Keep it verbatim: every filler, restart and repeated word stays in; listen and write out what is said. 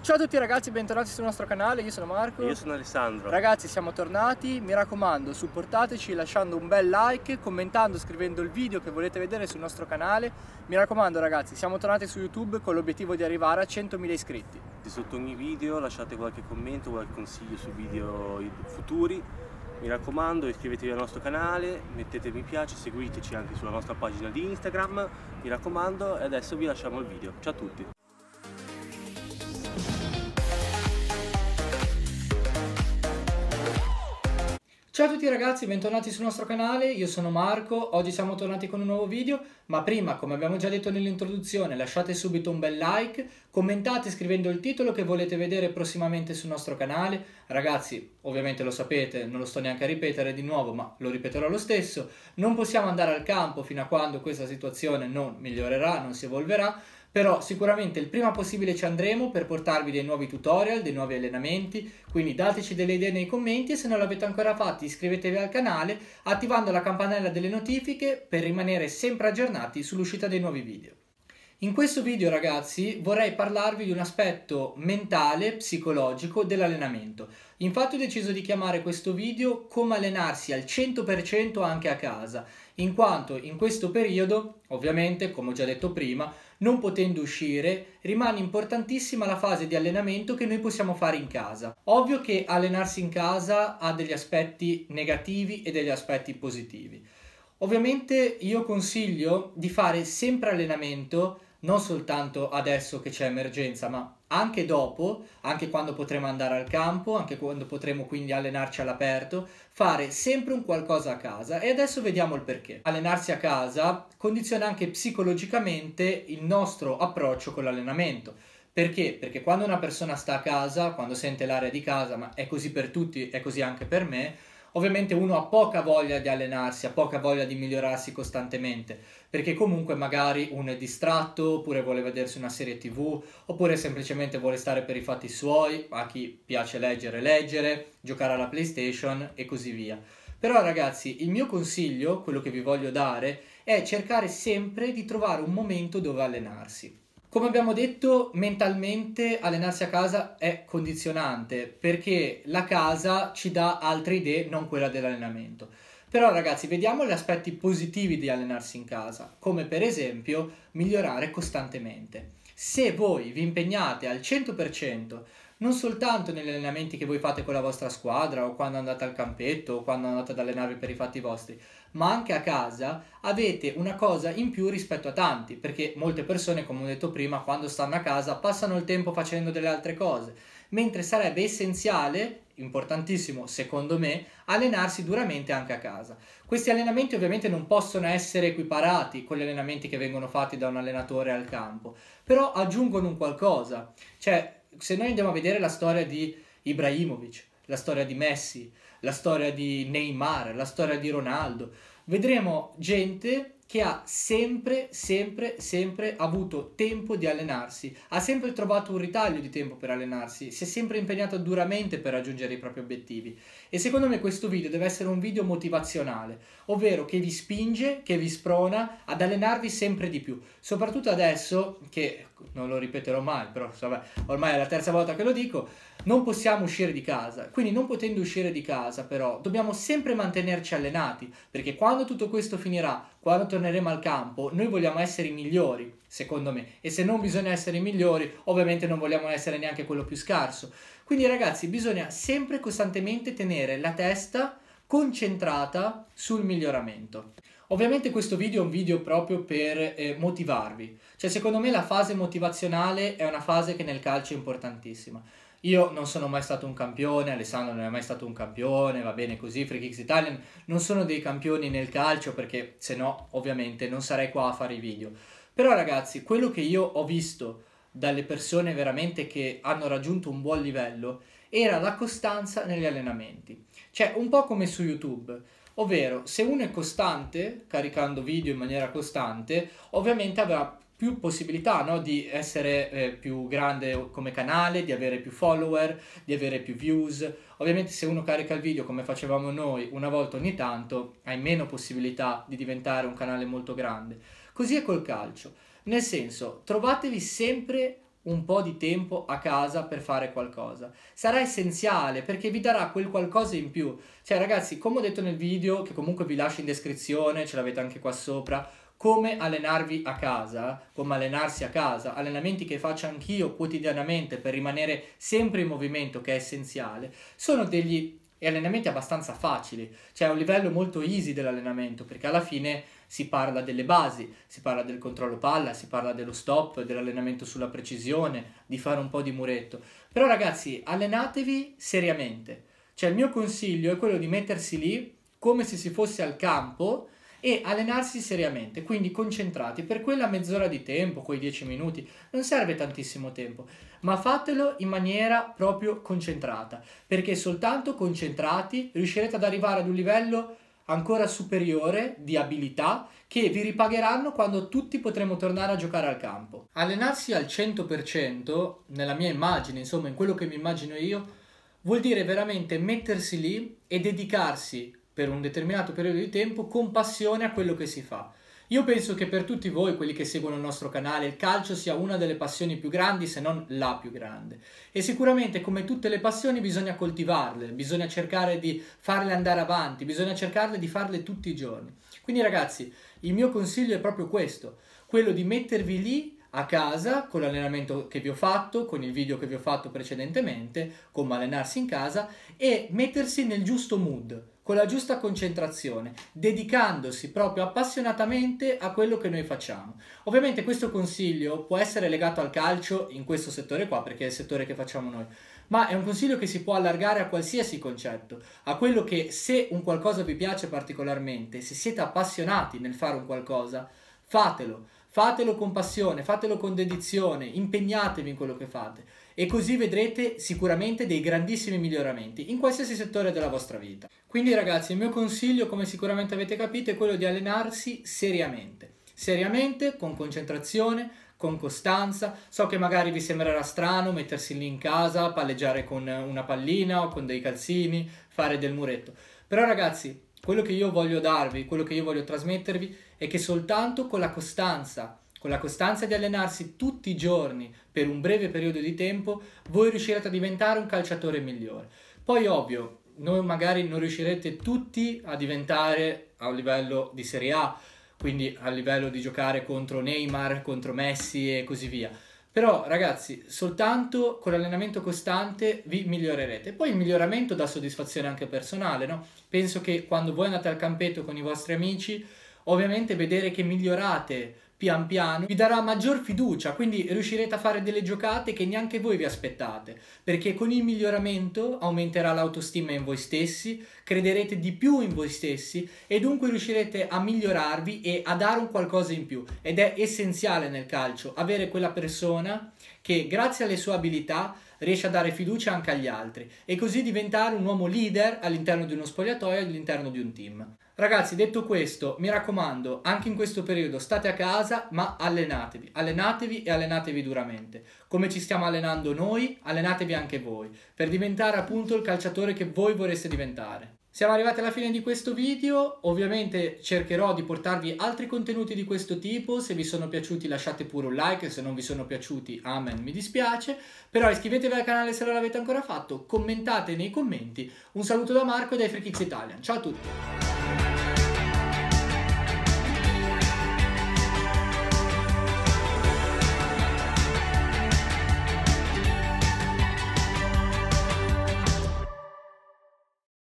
Ciao a tutti ragazzi, bentornati sul nostro canale, io sono Marco. E io sono Alessandro. Ragazzi, siamo tornati, mi raccomando, supportateci lasciando un bel like, commentando, scrivendo il video che volete vedere sul nostro canale. Mi raccomando ragazzi, siamo tornati su YouTube con l'obiettivo di arrivare a centomila iscritti. Sotto ogni video lasciate qualche commento, qualche consiglio su video futuri. Mi raccomando, iscrivetevi al nostro canale, mettete mi piace, seguiteci anche sulla nostra pagina di Instagram. Mi raccomando, e adesso vi lasciamo il video. Ciao a tutti! Ciao a tutti ragazzi, bentornati sul nostro canale, io sono Marco, oggi siamo tornati con un nuovo video, ma prima, come abbiamo già detto nell'introduzione, lasciate subito un bel like, commentate scrivendo il titolo che volete vedere prossimamente sul nostro canale. Ragazzi, ovviamente lo sapete, non lo sto neanche a ripetere di nuovo, ma lo ripeterò lo stesso, non possiamo andare al campo fino a quando questa situazione non migliorerà, non si evolverà. Però sicuramente il prima possibile ci andremo per portarvi dei nuovi tutorial, dei nuovi allenamenti, quindi dateci delle idee nei commenti e se non l'avete ancora fatto iscrivetevi al canale attivando la campanella delle notifiche per rimanere sempre aggiornati sull'uscita dei nuovi video. In questo video ragazzi vorrei parlarvi di un aspetto mentale, psicologico dell'allenamento. Infatti ho deciso di chiamare questo video come allenarsi al cento per cento anche a casa, in quanto in questo periodo, ovviamente come ho già detto prima, non potendo uscire, rimane importantissima la fase di allenamento che noi possiamo fare in casa. Ovvio che allenarsi in casa ha degli aspetti negativi e degli aspetti positivi. Ovviamente io consiglio di fare sempre allenamento, non soltanto adesso che c'è emergenza, ma anche dopo, anche quando potremo andare al campo, anche quando potremo quindi allenarci all'aperto, fare sempre un qualcosa a casa e adesso vediamo il perché. Allenarsi a casa condiziona anche psicologicamente il nostro approccio con l'allenamento. Perché? Perché quando una persona sta a casa, quando sente l'aria di casa, ma è così per tutti, è così anche per me, ovviamente uno ha poca voglia di allenarsi, ha poca voglia di migliorarsi costantemente, perché comunque magari uno è distratto, oppure vuole vedersi una serie tv, oppure semplicemente vuole stare per i fatti suoi, a chi piace leggere, leggere, giocare alla PlayStation e così via. Però ragazzi, il mio consiglio, quello che vi voglio dare, è cercare sempre di trovare un momento dove allenarsi. Come abbiamo detto, mentalmente allenarsi a casa è condizionante perché la casa ci dà altre idee, non quella dell'allenamento. Però ragazzi, vediamo gli aspetti positivi di allenarsi in casa, come per esempio migliorare costantemente. Se voi vi impegnate al cento per cento, non soltanto negli allenamenti che voi fate con la vostra squadra o quando andate al campetto o quando andate ad allenarvi per i fatti vostri, ma anche a casa avete una cosa in più rispetto a tanti, perché molte persone, come ho detto prima, quando stanno a casa passano il tempo facendo delle altre cose, mentre sarebbe essenziale, importantissimo secondo me, allenarsi duramente anche a casa. Questi allenamenti ovviamente non possono essere equiparati con gli allenamenti che vengono fatti da un allenatore al campo, però aggiungono un qualcosa. Cioè, se noi andiamo a vedere la storia di Ibrahimovic, la storia di Messi, la storia di Neymar, la storia di Ronaldo, vedremo gente che ha sempre, sempre, sempre avuto tempo di allenarsi, ha sempre trovato un ritaglio di tempo per allenarsi, si è sempre impegnato duramente per raggiungere i propri obiettivi. E secondo me questo video deve essere un video motivazionale, ovvero che vi spinge, che vi sprona ad allenarvi sempre di più. Soprattutto adesso, che non lo ripeterò mai, però vabbè, ormai è la terza volta che lo dico, non possiamo uscire di casa. Quindi non potendo uscire di casa, però, dobbiamo sempre mantenerci allenati, perché quando tutto questo finirà, quando torneremo al campo, noi vogliamo essere i migliori, secondo me. E se non bisogna essere i migliori, ovviamente non vogliamo essere neanche quello più scarso. Quindi ragazzi, bisogna sempre costantemente tenere la testa concentrata sul miglioramento. Ovviamente questo video è un video proprio per eh, motivarvi. Cioè, secondo me la fase motivazionale è una fase che nel calcio è importantissima. Io non sono mai stato un campione, Alessandro non è mai stato un campione, va bene così, Free Kicks Italian non sono dei campioni nel calcio perché se no ovviamente non sarei qua a fare i video. Però ragazzi, quello che io ho visto dalle persone veramente che hanno raggiunto un buon livello era la costanza negli allenamenti. Cioè un po' come su YouTube, ovvero se uno è costante, caricando video in maniera costante, ovviamente avrà più possibilità, no, di essere eh, più grande come canale, di avere più follower, di avere più views. Ovviamente se uno carica il video come facevamo noi una volta ogni tanto, hai meno possibilità di diventare un canale molto grande. Così è col calcio, nel senso, trovatevi sempre un po' di tempo a casa per fare qualcosa. Sarà essenziale perché vi darà quel qualcosa in più. Cioè ragazzi, come ho detto nel video, che comunque vi lascio in descrizione, ce l'avete anche qua sopra, come allenarvi a casa, come allenarsi a casa, allenamenti che faccio anch'io quotidianamente per rimanere sempre in movimento, che è essenziale, sono degli allenamenti abbastanza facili, cioè a un livello molto easy dell'allenamento, perché alla fine si parla delle basi, si parla del controllo palla, si parla dello stop, dell'allenamento sulla precisione, di fare un po' di muretto. Però ragazzi, allenatevi seriamente. Cioè il mio consiglio è quello di mettersi lì come se si fosse al campo e allenarsi seriamente, quindi concentrati per quella mezz'ora di tempo, quei dieci minuti, non serve tantissimo tempo, ma fatelo in maniera proprio concentrata, perché soltanto concentrati riuscirete ad arrivare ad un livello ancora superiore di abilità che vi ripagheranno quando tutti potremo tornare a giocare al campo. Allenarsi al cento per cento, nella mia immagine, insomma in quello che mi immagino io, vuol dire veramente mettersi lì e dedicarsi per un determinato periodo di tempo con passione a quello che si fa. Io penso che per tutti voi, quelli che seguono il nostro canale, il calcio sia una delle passioni più grandi, se non la più grande. E sicuramente, come tutte le passioni, bisogna coltivarle, bisogna cercare di farle andare avanti, bisogna cercare di farle tutti i giorni. Quindi ragazzi, il mio consiglio è proprio questo, quello di mettervi lì a casa con l'allenamento che vi ho fatto, con il video che vi ho fatto precedentemente, come allenarsi in casa, e mettersi nel giusto mood, con la giusta concentrazione, dedicandosi proprio appassionatamente a quello che noi facciamo. Ovviamente questo consiglio può essere legato al calcio in questo settore qua, perché è il settore che facciamo noi, ma è un consiglio che si può allargare a qualsiasi concetto, a quello che se un qualcosa vi piace particolarmente, se siete appassionati nel fare un qualcosa, fatelo. Fatelo con passione, fatelo con dedizione, impegnatevi in quello che fate e così vedrete sicuramente dei grandissimi miglioramenti in qualsiasi settore della vostra vita. Quindi ragazzi, il mio consiglio, come sicuramente avete capito, è quello di allenarsi seriamente. Seriamente, con concentrazione, con costanza. So che magari vi sembrerà strano mettersi lì in casa, palleggiare con una pallina o con dei calzini, fare del muretto. Però ragazzi, quello che io voglio darvi, quello che io voglio trasmettervi è che soltanto con la costanza, con la costanza di allenarsi tutti i giorni per un breve periodo di tempo, voi riuscirete a diventare un calciatore migliore. Poi ovvio, noi magari non riuscirete tutti a diventare a un livello di Serie A, quindi a livello di giocare contro Neymar, contro Messi e così via. Però ragazzi, soltanto con l'allenamento costante vi migliorerete. Poi il miglioramento dà soddisfazione anche personale, no? Penso che quando voi andate al campetto con i vostri amici, ovviamente vedere che migliorate pian piano vi darà maggior fiducia, quindi riuscirete a fare delle giocate che neanche voi vi aspettate, perché con il miglioramento aumenterà l'autostima in voi stessi, crederete di più in voi stessi e dunque riuscirete a migliorarvi e a dare un qualcosa in più. Ed è essenziale nel calcio avere quella persona che grazie alle sue abilità riesce a dare fiducia anche agli altri e così diventare un uomo leader all'interno di uno spogliatoio, all'interno di un team. Ragazzi, detto questo, mi raccomando, anche in questo periodo state a casa, ma allenatevi, allenatevi e allenatevi duramente. Come ci stiamo allenando noi, allenatevi anche voi, per diventare appunto il calciatore che voi vorreste diventare. Siamo arrivati alla fine di questo video, ovviamente cercherò di portarvi altri contenuti di questo tipo, se vi sono piaciuti lasciate pure un like, se non vi sono piaciuti, amen, mi dispiace, però iscrivetevi al canale se non l'avete ancora fatto, commentate nei commenti, un saluto da Marco e dai Free Kicks Italian, ciao a tutti!